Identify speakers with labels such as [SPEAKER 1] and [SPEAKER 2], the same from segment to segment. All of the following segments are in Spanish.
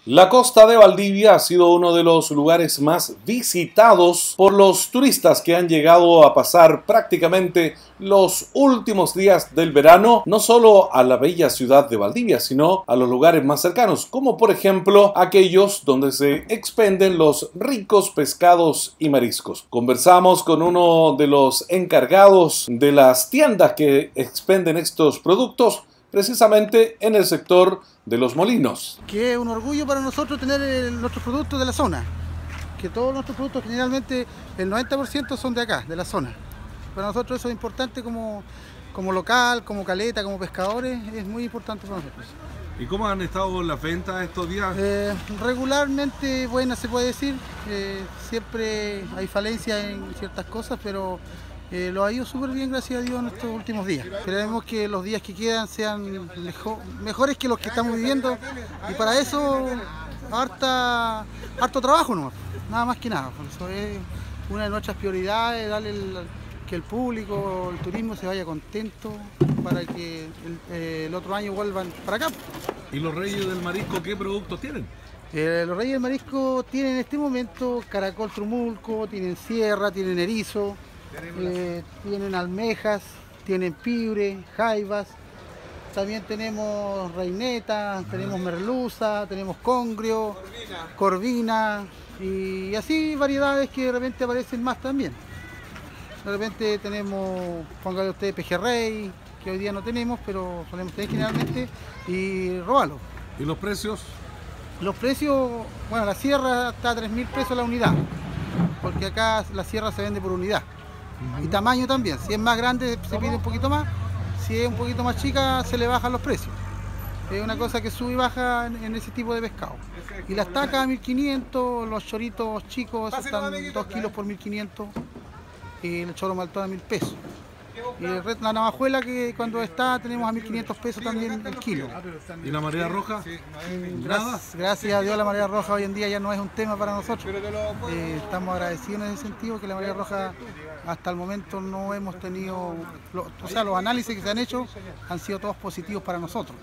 [SPEAKER 1] La costa de Valdivia ha sido uno de los lugares más visitados por los turistas que han llegado a pasar prácticamente los últimos días del verano, no solo a la bella ciudad de Valdivia, sino a los lugares más cercanos, como por ejemplo aquellos donde se expenden los ricos pescados y mariscos. Conversamos con uno de los encargados de las tiendas que expenden estos productos, precisamente en el sector de Los Molinos.
[SPEAKER 2] Que es un orgullo para nosotros tener nuestros productos de la zona, que todos nuestros productos generalmente el 90% son de acá, de la zona. Para nosotros eso es importante como local, como caleta, como pescadores, es muy importante para nosotros.
[SPEAKER 1] ¿Y cómo han estado las ventas estos días?
[SPEAKER 2] Regularmente buenas, se puede decir. Siempre hay falencias en ciertas cosas, pero lo ha ido súper bien, gracias a Dios, en estos últimos días. Esperemos que los días que quedan sean mejores que los que estamos viviendo, y para eso harto trabajo nomás, nada más que nada. Por eso es una de nuestras prioridades, darle que el público, el turismo se vaya contento para que el otro año vuelvan para acá.
[SPEAKER 1] ¿Y los Reyes del Marisco qué productos tienen?
[SPEAKER 2] Los Reyes del Marisco tienen en este momento caracol trumulco, tienen sierra, tienen erizo, tienen almejas, tienen piure, jaivas, también tenemos reineta, tenemos merluza, tenemos congrio, corvina y así variedades que de repente aparecen más también. De repente tenemos, póngale usted, pejerrey, que hoy día no tenemos, pero solemos tener generalmente, y robalo.
[SPEAKER 1] ¿Y los precios?
[SPEAKER 2] Los precios, bueno, la sierra está a 3.000 pesos la unidad, porque acá la sierra se vende por unidad. Y tamaño también, si es más grande se pide un poquito más, si es un poquito más chica se le bajan los precios. Es una cosa que sube y baja en ese tipo de pescado. Y las tacas 1.500, los choritos chicos están 2 kilos por 1.500, y el choro maltón a 1.000 pesos. Y la navajuela, que cuando está tenemos a 1.500 pesos también el kilo.
[SPEAKER 1] ¿Y la marea roja?
[SPEAKER 2] Gracias a Dios la marea roja hoy en día ya no es un tema para nosotros. Estamos agradecidos en ese sentido, que la marea roja hasta el momento no hemos tenido, los análisis que se han hecho han sido todos positivos para nosotros.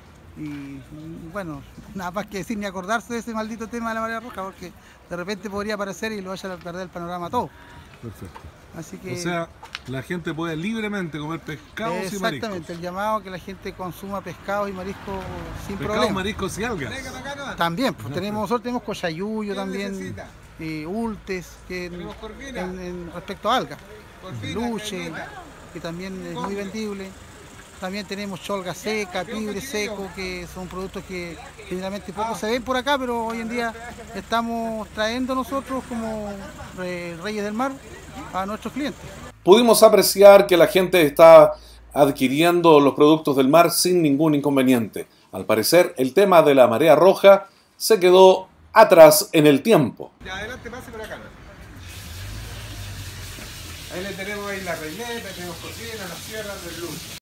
[SPEAKER 2] Y bueno, nada más que decir ni acordarse de ese maldito tema de la marea roja, porque de repente podría aparecer y lo vaya a perder el panorama a todos.
[SPEAKER 1] Perfecto.
[SPEAKER 2] Así que,
[SPEAKER 1] o sea, la gente puede libremente comer pescados y mariscos.
[SPEAKER 2] Exactamente, el llamado a que la gente consuma pescados y mariscos sin
[SPEAKER 1] pescados,
[SPEAKER 2] problema.
[SPEAKER 1] mariscos y algas.
[SPEAKER 2] También, pues nosotros tenemos cochayuyo también, ultes, que respecto a algas, luche, que también es muy vendible. También tenemos cholga seca, pibre seco, que son productos que generalmente poco se ven por acá, pero hoy en día estamos trayendo nosotros como Reyes del Mar a nuestros clientes.
[SPEAKER 1] Pudimos apreciar que la gente está adquiriendo los productos del mar sin ningún inconveniente. Al parecer, el tema de la marea roja se quedó atrás en el tiempo.
[SPEAKER 3] Ya, adelante, pase por acá. Ahí le tenemos ahí la reineta, tenemos cocina, la sierra, del lucho.